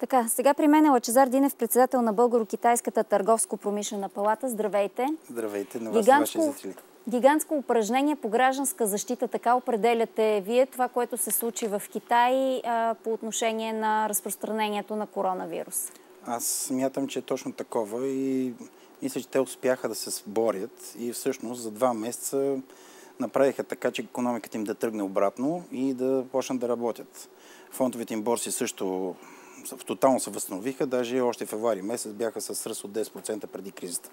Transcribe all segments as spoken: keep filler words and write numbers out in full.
Така, сега при мен е Лъчезар Динев, председател на Българо-китайската търговско-промишлена палата. Здравейте! Здравейте на вас и ваши зрители. Гигантско упражнение по гражданска защита, така определяте вие това, което се случи в Китай а, по отношение на разпространението на коронавирус. Аз смятам, че е точно такова и мисля, че те успяха да се борят и всъщност за два месеца направиха така, че икономиката им да тръгне обратно и да почнат да работят. Фондовите им борси също тотално се възстановиха, даже още в февруари месец бяха с ръст от десет процента преди кризата.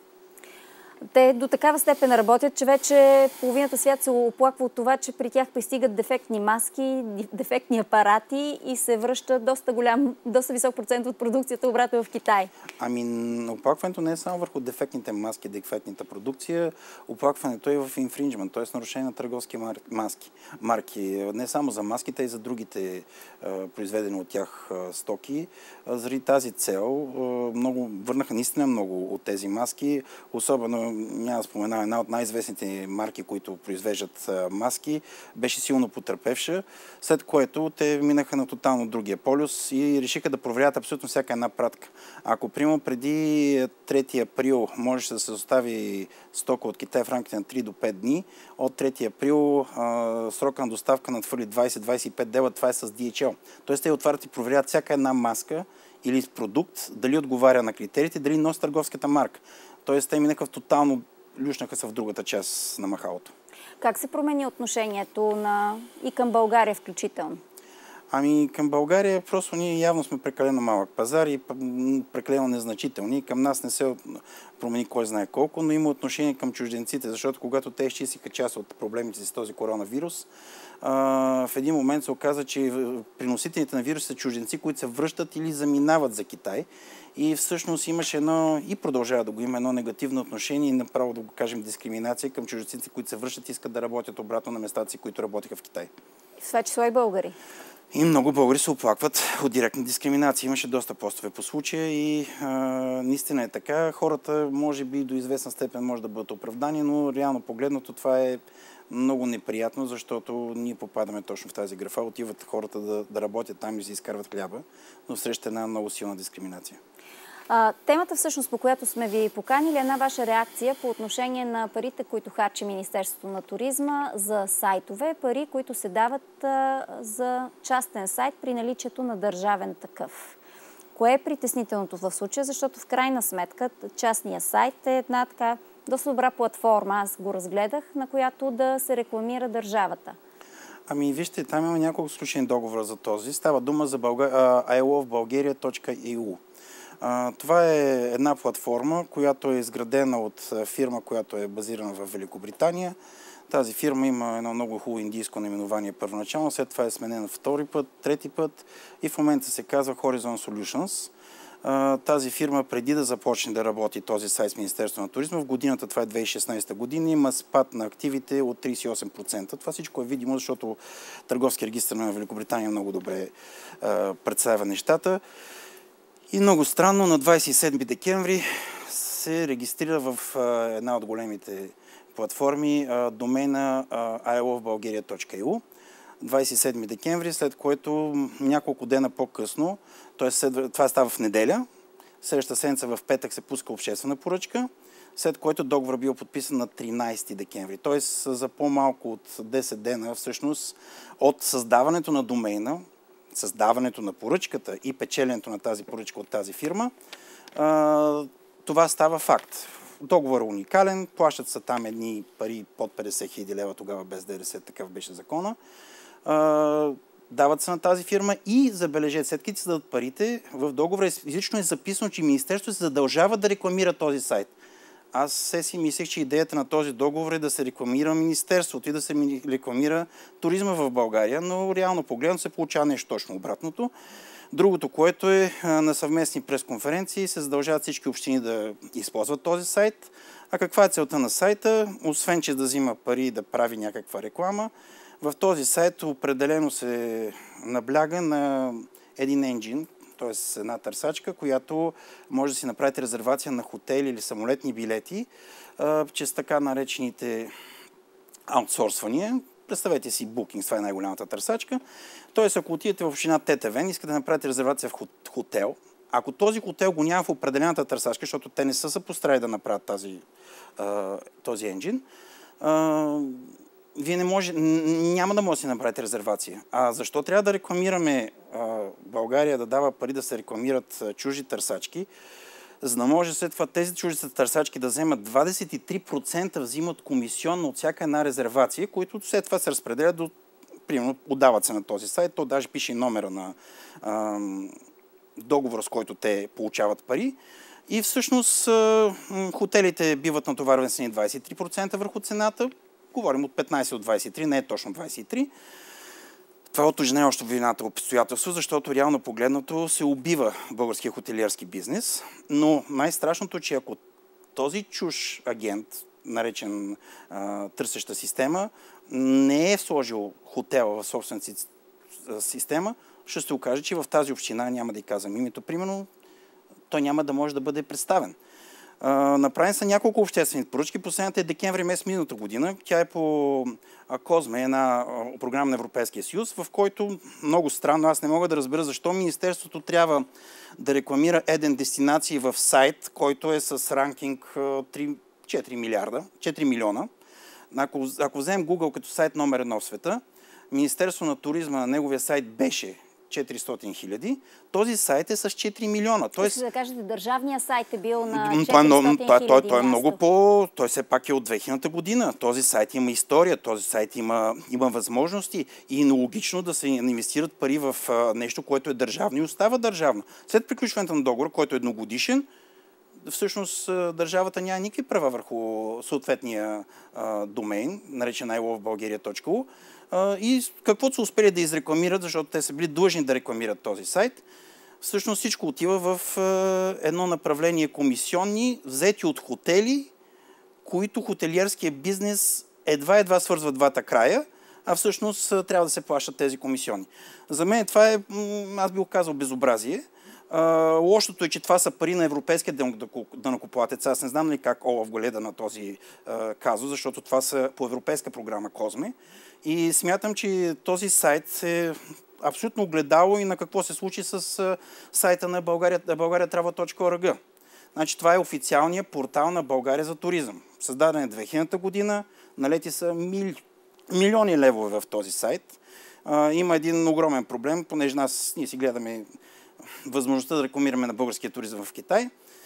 Те до такава степен работят, че вече половината свят се оплаква от това, че при тях пристигат дефектни маски, дефектни апарати и се връща доста голям, доста висок процент от продукцията обратно в Китай. Ами, оплакването не е само върху дефектните маски, дефектната продукция, оплакването е в инфринджмент, т.е. нарушение на търговски маски, марки. Не само за маските, а и за другите а, произведени от тях а, стоки. А, заради тази цел а, много, върнаха наистина много от тези маски, особено няма да спомена, една от най-известните марки, които произвеждат а, маски, беше силно потърпевша, след което те минаха на тотално другия полюс и решиха да проверят абсолютно всяка една пратка. Ако, примерно, преди трети април можеше да се достави стока от Китай в рамките на три до пет дни, от трети април а, срока на доставка надхвърли двайсет до двайсет и пет дела, това е с Ди Ейч Ел. Тоест те отварят и проверят всяка една маска или продукт, дали отговаря на критериите, дали носи търговската марка. Тоест те минаха в тотално, люшнаха се в другата част на махалото. Как се промени отношението на... и към България включително? Ами към България просто ние явно сме прекалено малък пазар и прекалено незначителни. Към нас не се промени кой знае колко, но има отношение към чужденците, защото когато те изчистиха част от проблемите с този коронавирус, в един момент се оказа, че приносителите на вируса са чужденци, които се връщат или заминават за Китай. И всъщност имаше едно, и продължава да го има, едно негативно отношение и направо да го кажем дискриминация към чужденците, които се връщат и искат да работят обратно на местата си, които работиха в Китай. В това число и българи. И много българи се оплакват от директна дискриминация. Имаше доста постове по случая и а, наистина е така. Хората, може би до известна степен може да бъдат оправдани, но реално погледнато това е много неприятно, защото ние попадаме точно в тази графа. Отиват хората да, да работят там и да изкарват хляба, но среща една много силна дискриминация. А, темата всъщност, по която сме ви поканили, е една ваша реакция по отношение на парите, които харчи Министерството на туризма за сайтове, пари, които се дават а, за частен сайт при наличието на държавен такъв. Кое е притеснителното в случая? Защото в крайна сметка частния сайт е една така доста добра платформа, аз го разгледах, на която да се рекламира държавата. Ами вижте, там има няколко случайни договора за този. Става дума за Бълга... ай лов Bulgaria точка и ю. Това е една платформа, която е изградена от фирма, която е базирана в Великобритания. Тази фирма има едно много хубаво индийско наименование първоначално, след това е сменена втори път, трети път и в момента се казва Horizon Solutions. Тази фирма, преди да започне да работи този сайт с Министерството на туризма, в годината, това е две хиляди и шестнадесета година, има спад на активите от трийсет и осем процента. Това всичко е видимо, защото Търговски регистър на Великобритания много добре представя нещата. И много странно, на двайсет и седми декември се регистрира в една от големите платформи домейна ай лов Bulgaria точка и ю. двайсет и седми декември, след което няколко дена по-късно, т.е. това става в неделя, следващата седмица в петък се пуска обществена поръчка, след което договор бил подписан на тринайсети декември. Т.е. за по-малко от десет дена всъщност от създаването на домейна, създаването на поръчката и печеленето на тази поръчка от тази фирма, това става факт. Договор е уникален, плащат са там едни пари под петдесет хиляди лева, тогава без ДДС, такъв беше закона. Дават се на тази фирма и забележете, след като се дадат парите, в договора изрично е записано, че Министерството се задължава да рекламира този сайт. Аз се си мислех, че идеята на този договор е да се рекламира Министерството и да се рекламира туризма в България, но реално погледно се получава нещо точно обратното. Другото, което е на съвместни пресконференции, се задължават всички общини да използват този сайт. А каква е целта на сайта? Освен, че да взима пари и да прави някаква реклама, в този сайт определено се набляга на един енджин, т.е. една търсачка, която може да си направите резервация на хотели или самолетни билети, чрез така наречените аутсорсвания. Представете си Booking, това е най-голямата търсачка. Тоест, ако отидете в община Тетевен, искате да направите резервация в хотел, ако този хотел го няма в определената търсачка, защото те не са се постарали да направят тази, а, този енджин, а, вие не може, няма да може да си направите резервация. А защо трябва да рекламираме а, България да дава пари да се рекламират а, чужди търсачки, за да може след това тези чужди търсачки да вземат двадесет и три процента взимат комисионно от всяка една резервация, които след това се разпределят до, примерно, отдават се на този сайт, то даже пише и номера на а, договора, с който те получават пари. И всъщност а, хотелите биват натоварвани с двадесет и три процента върху цената. Говорим от петнадесет от двадесет и три, не е точно двадесет и три. Това отежне още вината обстоятелство, защото реално погледнато се убива българския хотелиерски бизнес. Но най-страшното е, че ако този чуж агент, наречен а, търсеща система, не е сложил хотела в собствената си система, ще се окаже, че в тази община, няма да й казвам името, примерно, той няма да може да бъде представен. Uh, направени са няколко обществени поръчки. Последната е декември месец миналата година. Тя е по Козме, една uh, програма на Европейския съюз, в който много странно, аз не мога да разбера защо Министерството трябва да рекламира еден дестинации в сайт, който е с ранкинг uh, четири милиарда, четири милиона. Ако, ако вземем Google като сайт номер едно в света, Министерство на туризма на неговия сайт беше четиристотин хиляди, този сайт е с четири милиона. Тоест, да кажете, държавния сайт е бил на четиристотин хиляди той, той, той е много по... Той все пак е от две хилядната година. Този сайт има история, този сайт има, има възможности и е логично да се инвестират пари в а, нещо, което е държавно и остава държавно. След приключването на договора, който е едногодишен, всъщност държавата няма никакви права върху съответния а, домейн, наречен ай лов България точка ю. И каквото са успели да изрекламират, защото те са били длъжни да рекламират този сайт, всъщност всичко отива в едно направление комисионни, взети от хотели, които хотелиерския бизнес едва-едва свързва двата края, а всъщност трябва да се плащат тези комисионни. За мен това е, аз бих казал, безобразие. Лошото е, че това са пари на европейския данъкоплатец. Аз не знам ли как Олаф гледа на този казус, защото това са по европейска програма Козме. И смятам, че този сайт е абсолютно огледало и на какво се случи с сайта на България Трава точка о ар джи. Значи, това е официалният портал на България за туризъм. Създаден е две хилядната година, налети са мили... милиони левове в този сайт. А, има един огромен проблем, понеже нас, ние си гледаме възможността да рекламираме на българския туризъм в Китай.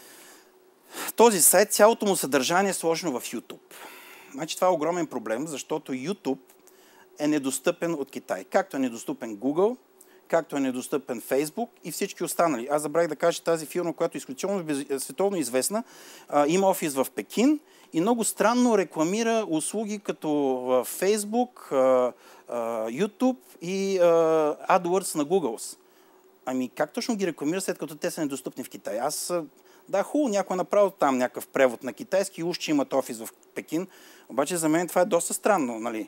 Този сайт, цялото му съдържание е сложено в YouTube. Значи, това е огромен проблем, защото YouTube е недостъпен от Китай. Както е недостъпен Google, както е недостъпен Facebook и всички останали. Аз забравих да кажа, че тази фирма, която е изключително световно известна, има офис в Пекин и много странно рекламира услуги като Facebook, YouTube и AdWords на Google. Ами как точно ги рекламира, след като те са недостъпни в Китай? Аз, да, хубаво, някой е направил там някакъв превод на китайски и уж, че имат офис в Пекин, обаче за мен това е доста странно, нали?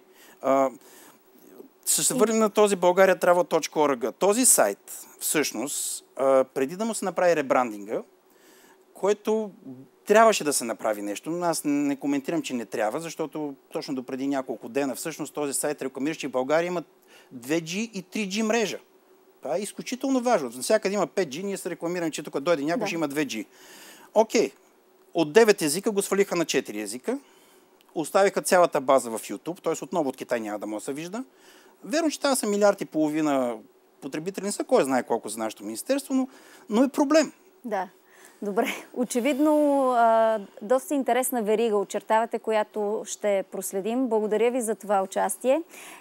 Ще се върнем на този България Трава точка о ар джи. Този сайт, всъщност, преди да му се направи ребрандинга, което трябваше да се направи нещо, аз не коментирам, че не трябва, защото точно допреди няколко дена всъщност този сайт рекламираше, че в България има две джи и три джи мрежа. Това е изключително важно. Навсякъде има пет джи, ние се рекламираме, че тук дойде някой, да. Ще има две джи. Окей, от девет езика го свалиха на четири езика, оставиха цялата база в YouTube, т.е. отново от Китай няма да може да се вижда. Верно, че там са милиард и половина потребители, не са кой знае колко за нашето министерство, но, но е проблем. Да. Добре. Очевидно, а, доста интересна верига очертавате, която ще проследим. Благодаря ви за това участие.